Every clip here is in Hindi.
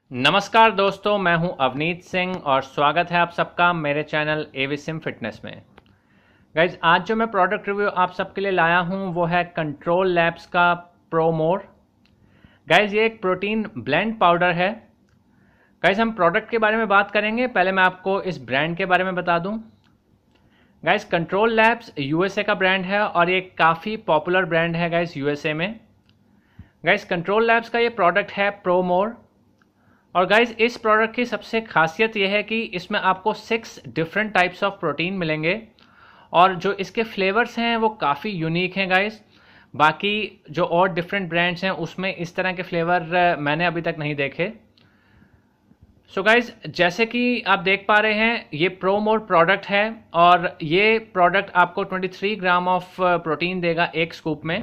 नमस्कार दोस्तों, मैं हूं अवनीत सिंह और स्वागत है आप सबका मेरे चैनल एविसिम फिटनेस में। गाइज, आज जो मैं प्रोडक्ट रिव्यू आप सबके लिए लाया हूं वो है कंट्रोल लैब्स का प्रोमोर। गाइज, ये एक प्रोटीन ब्लेंड पाउडर है। गाइज, हम प्रोडक्ट के बारे में बात करेंगे, पहले मैं आपको इस ब्रांड के बारे में बता दूं। गाइज, कंट्रोल लैब्स यूएसए का ब्रांड है और ये काफ़ी पॉपुलर ब्रांड है गाइज यूएसए में। गाइज, कंट्रोल लैब्स का ये प्रोडक्ट है प्रोमोर। और गाइज, इस प्रोडक्ट की सबसे खासियत यह है कि इसमें आपको 6 डिफरेंट टाइप्स ऑफ प्रोटीन मिलेंगे और जो इसके फ्लेवर्स हैं वो काफ़ी यूनिक हैं गाइज। बाकी जो और डिफरेंट ब्रांड्स हैं उसमें इस तरह के फ्लेवर मैंने अभी तक नहीं देखे। सो गाइज, जैसे कि आप देख पा रहे हैं ये प्रोमोर प्रोडक्ट है और ये प्रोडक्ट आपको 23 ग्राम ऑफ प्रोटीन देगा एक स्कूप में।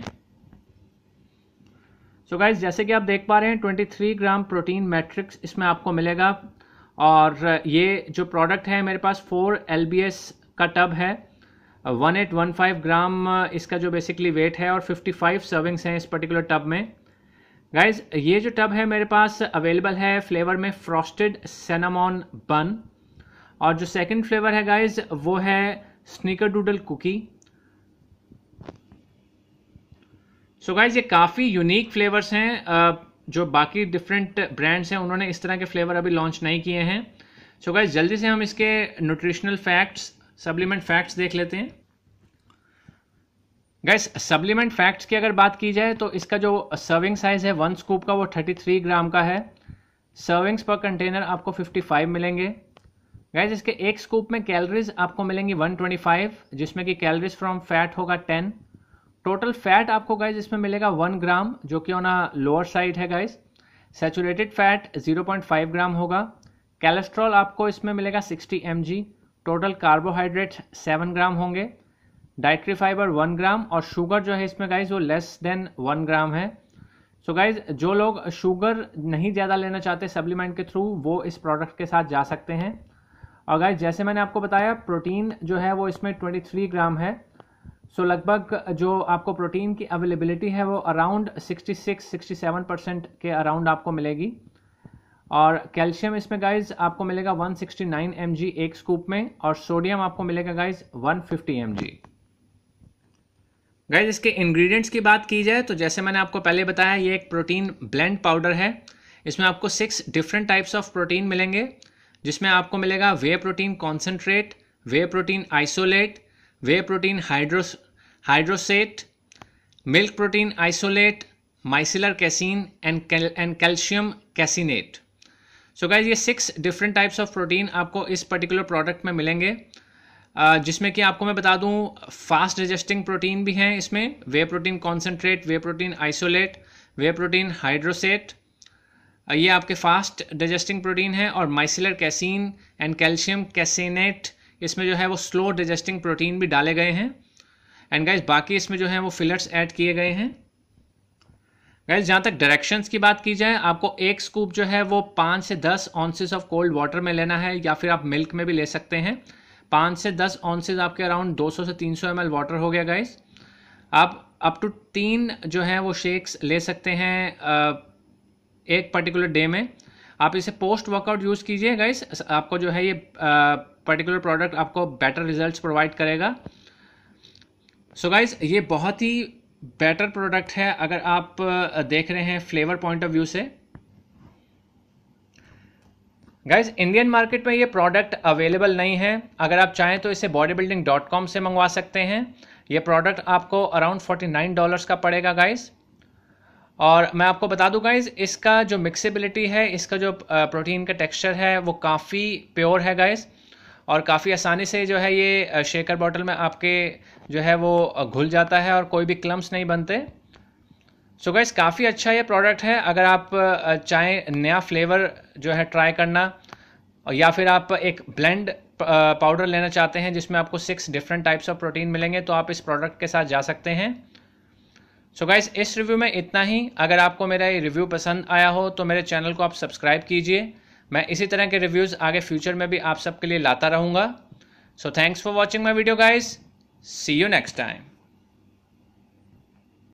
सो गाइज, जैसे कि आप देख पा रहे हैं 23 ग्राम प्रोटीन मैट्रिक्स इसमें आपको मिलेगा। और ये जो प्रोडक्ट है मेरे पास 4 LBS का टब है, 1815 ग्राम इसका जो बेसिकली वेट है और 55 सर्विंग्स हैं इस पर्टिकुलर टब में। गाइज, ये जो टब है मेरे पास अवेलेबल है फ्लेवर में फ्रॉस्टेड सिनेमॉन बन और जो सेकंड फ्लेवर है गाइज वो है स्नीकरडूडल कुकी। सो गाइज, ये काफ़ी यूनिक फ्लेवर्स हैं। जो बाकी डिफरेंट ब्रांड्स हैं उन्होंने इस तरह के फ्लेवर अभी लॉन्च नहीं किए हैं। सो गाइज, जल्दी से हम इसके न्यूट्रिशनल फैक्ट्स, सप्लीमेंट फैक्ट्स देख लेते हैं। गाइज, सप्लीमेंट फैक्ट्स की अगर बात की जाए तो इसका जो सर्विंग साइज है 1 स्कूप का वो 33 ग्राम का है। सर्विंग्स पर कंटेनर आपको 55 मिलेंगे। गाइज, इसके एक स्कूप में कैलोरीज आपको मिलेंगी 125, जिसमें कि कैलोरीज फ्रॉम फैट होगा 10। टोटल फैट आपको गाइज इसमें मिलेगा 1 ग्राम, जो कि ऑन अ लोअर साइड है गाइज। सैचुरेटेड फैट 0.5 ग्राम होगा। कोलेस्ट्रॉल आपको इसमें मिलेगा 60 mg। टोटल कार्बोहाइड्रेट 7 ग्राम होंगे। डाइट्री फाइबर 1 ग्राम और शुगर जो है इसमें गाइज वो लेस देन 1 ग्राम है। सो गाइज, जो लोग शुगर नहीं ज़्यादा लेना चाहते सप्लीमेंट के थ्रू वो इस प्रोडक्ट के साथ जा सकते हैं। और गाइज, जैसे मैंने आपको बताया प्रोटीन जो है वो इसमें 23 ग्राम है। सो लगभग जो आपको प्रोटीन की अवेलेबिलिटी है वो अराउंड 66-67% के अराउंड आपको मिलेगी। और कैल्शियम इसमें गाइज आपको मिलेगा 169 mg एक स्कूप में और सोडियम आपको मिलेगा गाइज 150 mg। गाइज, इसके इंग्रेडिएंट्स की बात की जाए तो जैसे मैंने आपको पहले बताया ये एक प्रोटीन ब्लेंड पाउडर है। इसमें आपको 6 डिफरेंट टाइप्स ऑफ प्रोटीन मिलेंगे, जिसमें आपको मिलेगा whey protein concentrate, whey protein isolate, whey protein hydrolysate, milk protein isolate, micellar casein and calcium caseinate. So guys, ये 6 डिफरेंट टाइप्स ऑफ प्रोटीन आपको इस पर्टिकुलर प्रोडक्ट में मिलेंगे, जिसमें कि आपको मैं बता दूं फास्ट डाइजेस्टिंग प्रोटीन भी हैं इसमें, whey protein concentrate, whey protein isolate, whey protein hydrolysate, ये आपके फास्ट डाइजेस्टिंग प्रोटीन है। और micellar casein and calcium caseinate इसमें जो है वो स्लो डाइजेस्टिंग प्रोटीन भी डाले गए हैं। एंड गाइज, बाकी इसमें जो है वो फिलर्स ऐड किए गए हैं। गाइज, जहाँ तक डायरेक्शंस की बात की जाए, आपको एक स्कूप जो है वो 5 से 10 ऑन्सेस ऑफ कोल्ड वाटर में लेना है या फिर आप मिल्क में भी ले सकते हैं। 5 से 10 ऑन्सेस आपके अराउंड 200 से 300 ml वाटर हो गया गाइज। आप अप टू 3 जो है वो शेक्स ले सकते हैं एक पर्टिकुलर डे में। आप इसे पोस्ट वर्कआउट यूज़ कीजिए गाइज, आपको जो है ये पर्टिकुलर प्रोडक्ट आपको बेटर रिजल्ट्स प्रोवाइड करेगा। सो गाइज, ये बहुत ही बेटर प्रोडक्ट है अगर आप देख रहे हैं फ्लेवर पॉइंट ऑफ व्यू से। गाइज, इंडियन मार्केट में ये प्रोडक्ट अवेलेबल नहीं है। अगर आप चाहें तो इसे bodybuilding.com से मंगवा सकते हैं। ये प्रोडक्ट आपको अराउंड $49 का पड़ेगा गाइज। और मैं आपको बता दूं गाइज, इसका जो मिक्सेबिलिटी है, इसका जो प्रोटीन का टेक्सचर है वो काफ़ी प्योर है गाइज और काफ़ी आसानी से जो है ये शेकर बॉटल में आपके जो है वो घुल जाता है और कोई भी क्लम्स नहीं बनते। सो गाइस, काफ़ी अच्छा ये प्रोडक्ट है अगर आप चाहें नया फ्लेवर जो है ट्राई करना या फिर आप एक ब्लेंड पाउडर लेना चाहते हैं जिसमें आपको 6 डिफरेंट टाइप्स ऑफ प्रोटीन मिलेंगे तो आप इस प्रोडक्ट के साथ जा सकते हैं। सो गाइस, इस रिव्यू में इतना ही। अगर आपको मेरा ये रिव्यू पसंद आया हो तो मेरे चैनल को आप सब्सक्राइब कीजिए। मैं इसी तरह के रिव्यूज़ आगे फ्यूचर में भी आप सबके लिए लाता रहूँगा। So thanks for watching my video guys. See you next time.